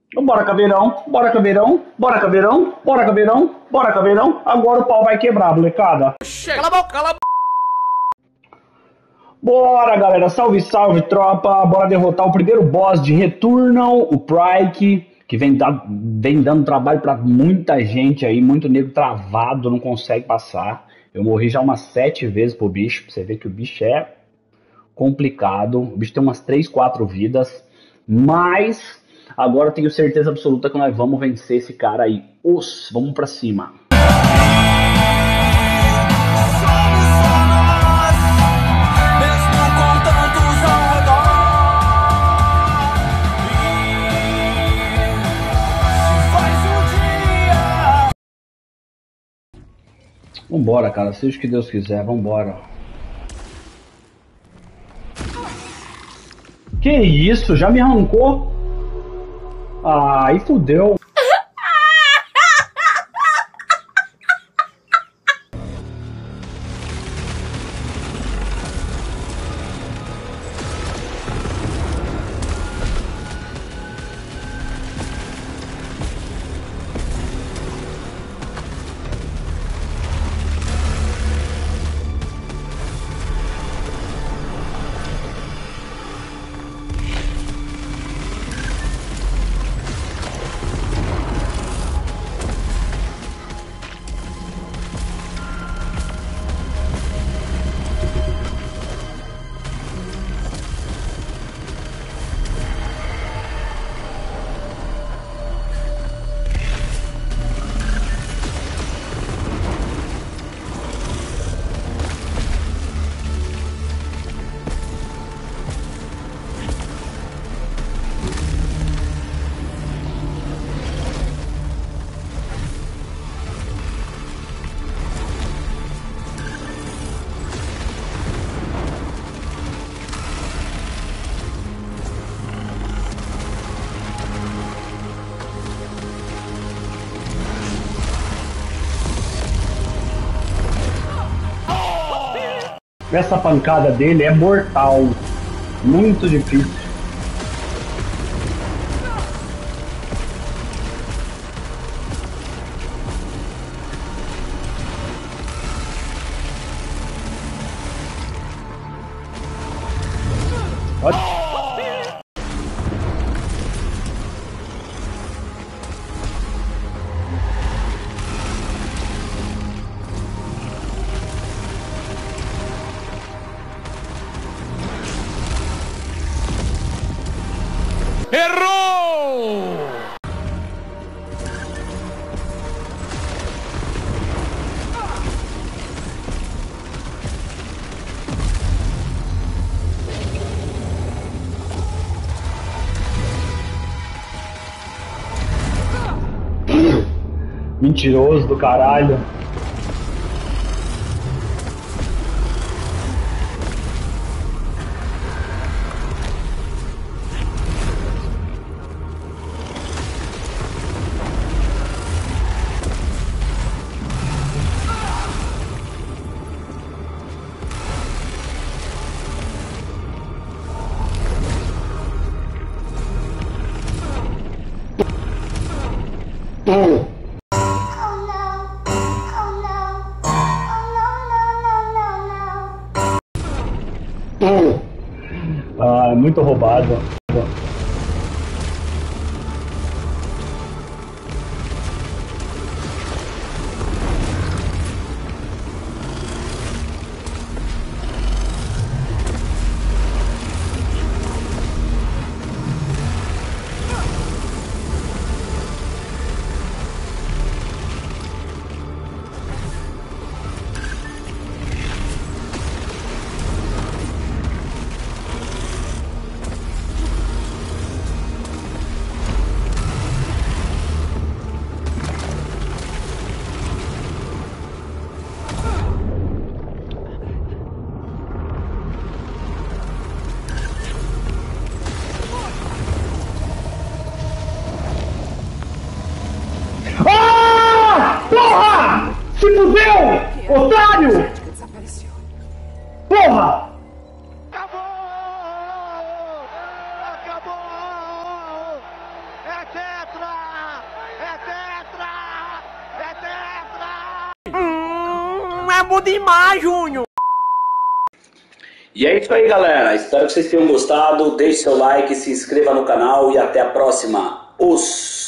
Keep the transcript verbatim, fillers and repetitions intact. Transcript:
Bora caveirão, bora caveirão, bora caveirão, bora caveirão, bora caveirão. Agora o pau vai quebrar, molecada. Cala a boca, cala a boca. Bora, galera, salve, salve, tropa. Bora derrotar o primeiro boss de Returnal, o Pryke, que vem, da, vem dando trabalho pra muita gente aí, muito nego travado, não consegue passar. Eu morri já umas sete vezes pro bicho, pra você ver que o bicho é complicado. O bicho tem umas três, quatro vidas, mas agora eu tenho certeza absoluta que nós vamos vencer esse cara aí. Os, vamos pra cima. Vambora, cara, seja o que Deus quiser, vambora. Que isso? Já me arrancou? Ah, aí fudeu. Essa pancada dele é mortal. Muito difícil. Olha. Errou! Mentiroso do caralho. Ah, muito roubado. Se fudeu! Otário! Porra! Acabou! Acabou! É tetra! É tetra! É tetra! Hum, é bom demais, Júnior! E é isso aí, galera. Espero que vocês tenham gostado. Deixe seu like, se inscreva no canal e até a próxima. Os